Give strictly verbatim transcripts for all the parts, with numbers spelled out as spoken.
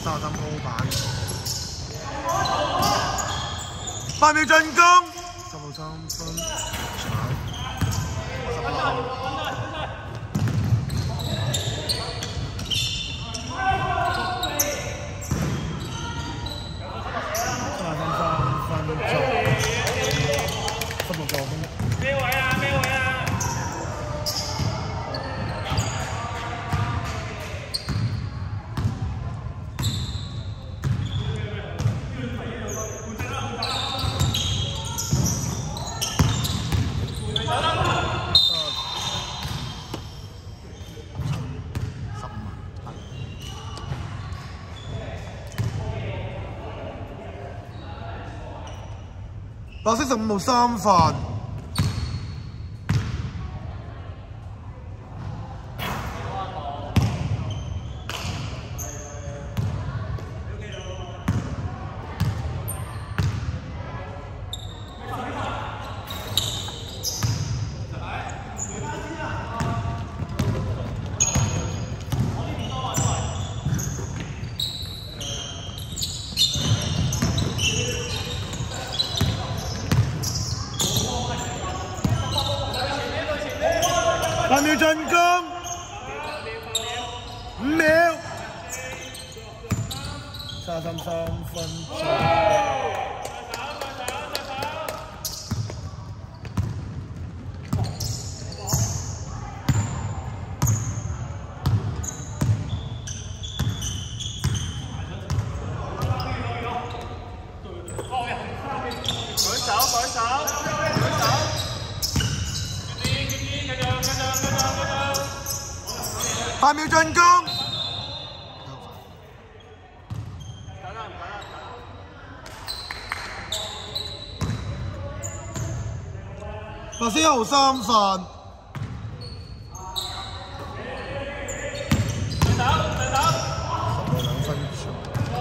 三十三鋪板，八秒進攻，十號三分搶，十六。三十三三分做，十六個分。咩位啊？咩位啊？白色十五號三犯，八秒進攻，五秒，三十三三分鐘。舉手，舉手，舉手。八秒進攻，白色一號三犯，十兩分鐘。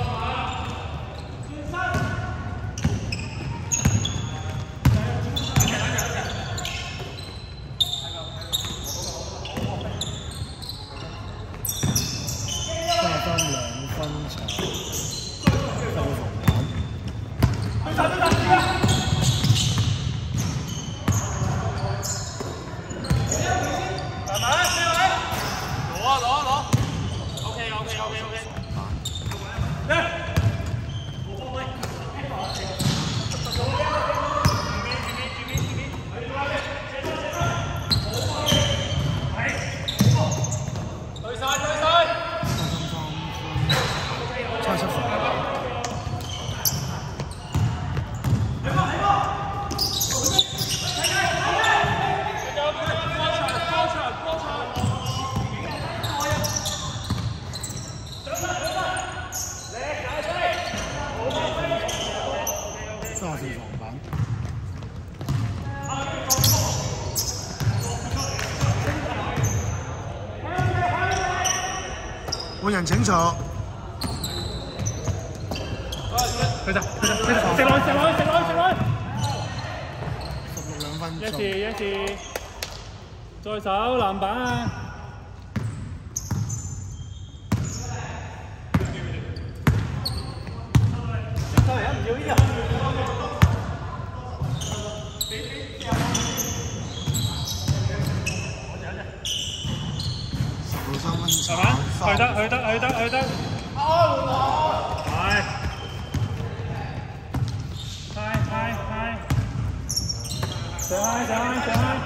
三兩分場，十個防板。慢慢，四位，攞啊攞啊攞 ！OK OK OK OK。對晒對晒。差七分。三十四防板。換人請坐。佢就佢就佢就食落食落食落食落。十六兩分鐘。一次一次，再手籃板啊！收嚟啊！唔要呢個。十到三分鐘。去得去得去得去得。係。上開上開上開！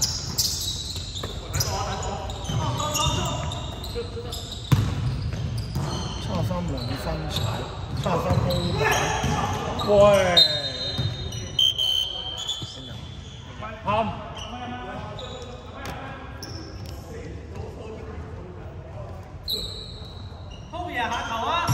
七十三兩分踩，七十三鋪板。喂！啱。鋪嘢下頭啊！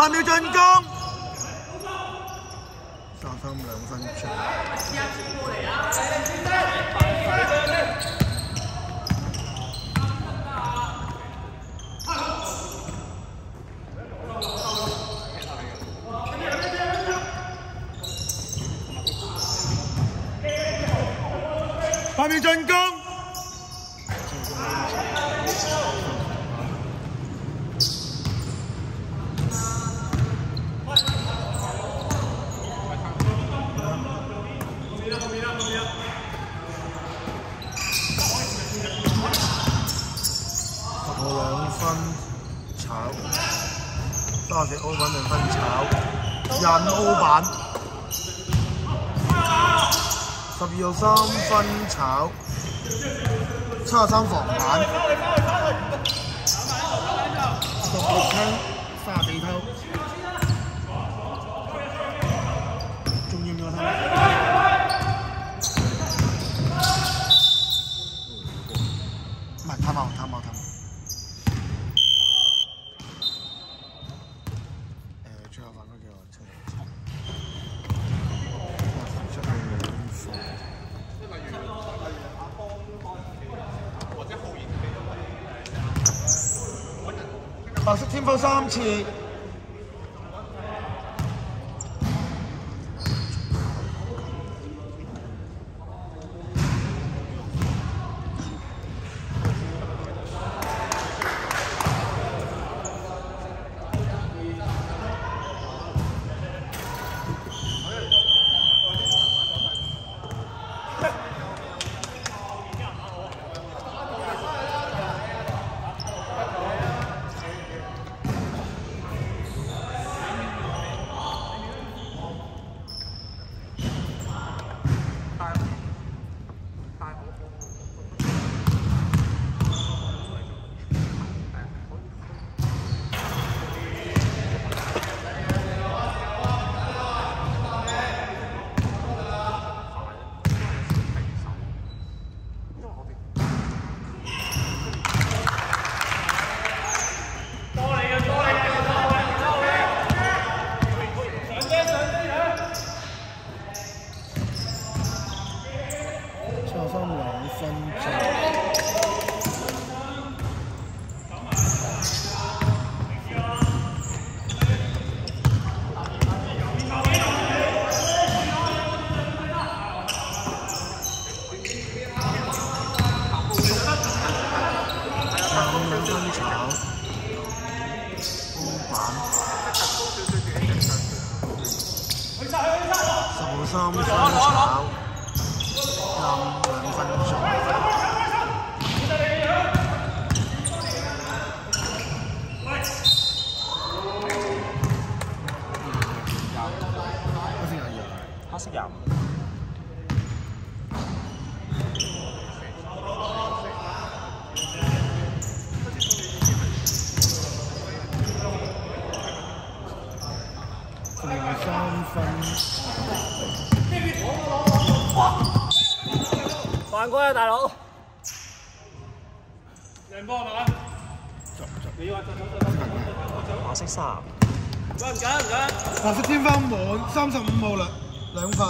八秒進攻，三三兩分鐘。八秒進攻。三十 O 板兩分炒，廿五 O 板，十二號三分炒，七十三防板，十六偷，三十四偷，仲要唔要偷？唔係，貪貓貪貓貪貓。最後犯咗幾個出嚟？出去白色天賦三次。三分炒，任兩分鐘。黑色廿五。三分。犯規啊，大佬！贏波係咪？走唔走？你話走走走走。白色三。唔緊唔緊唔緊。白色天花滿三十五號啦，兩分。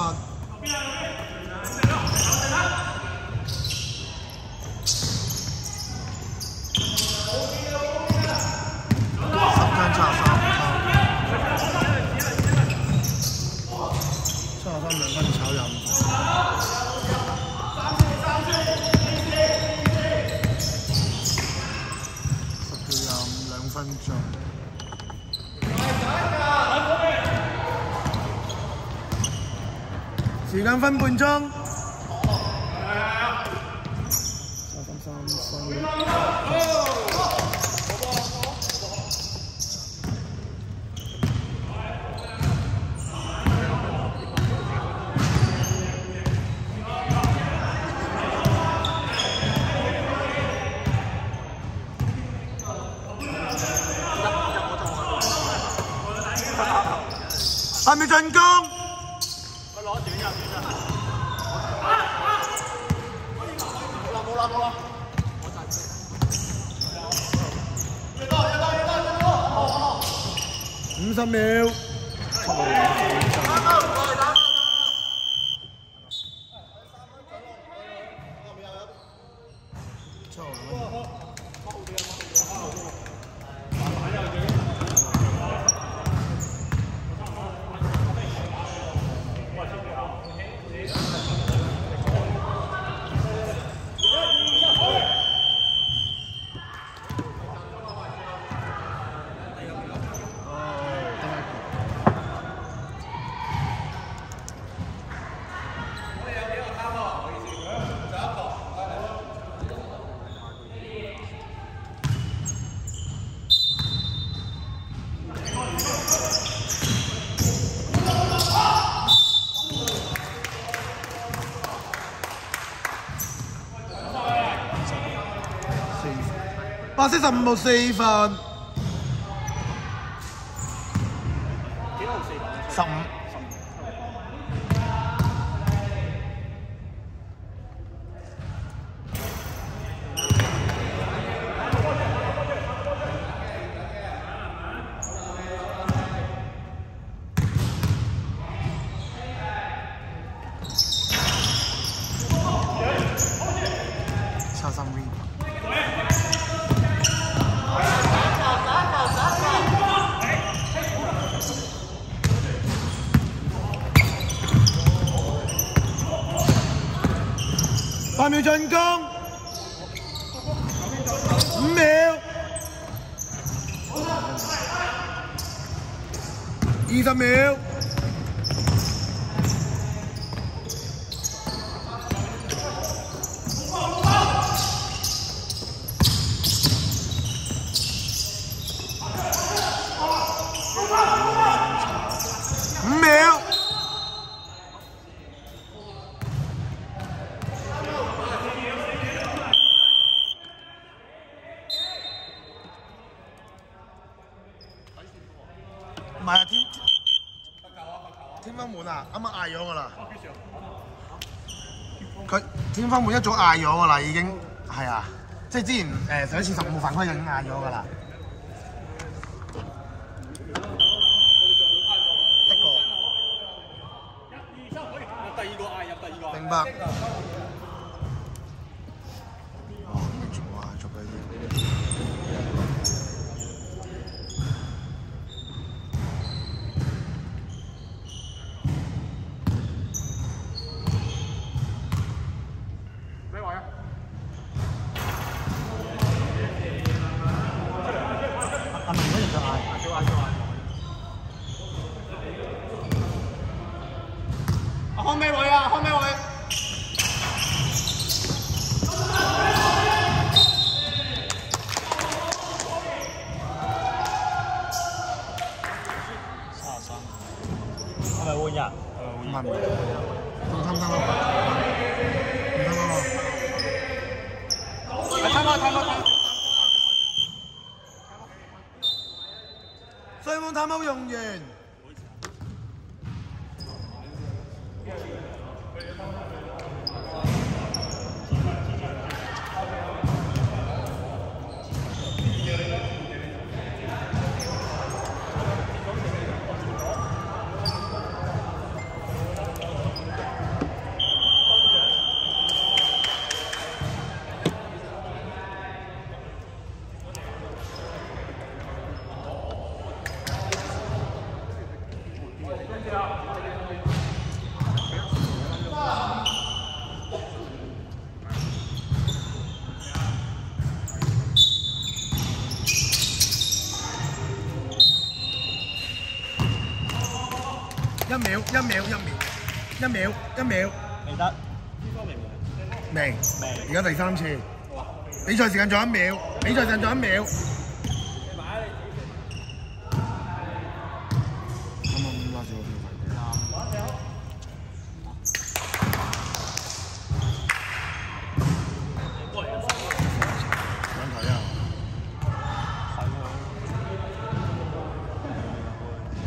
十間七十三。七十三兩分炒任。分鐘，時間分半鐘，三分三分。八秒進攻。我攞短入短入。冇啦冇啦冇啦。越多越多越多越多。五五十秒。白色十五號四分， 幾號四分？ 十五。差三 V。八秒進攻，五秒，二十秒，五秒。唔係啊，天天分門啊，啱啱嗌咗㗎啦。佢天分門一早嗌咗㗎啦，已經係啊，即係之前誒上一次十五犯規就已經嗌咗㗎啦。一個。 第二個嗌入第二個。 明白。哦，全部嗌足嗰啲。阿明嗰日就嗌，少嗌少嗌。阿康咩位啊？康咩位？ 三十三。係咪換人？ 唔係唔係，仲貪貪咯，唔貪貪咯。 睇我睇我睇。 雙方貪歐用完。一秒，一秒，一秒，一秒，一秒。 未得。 未。未。而家第三次。比賽時間仲有一秒，比賽時間仲有一秒。啱啱拉住我條問題啊！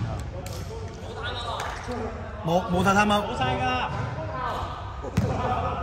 冇冇晒貪貓。 冇晒㗎。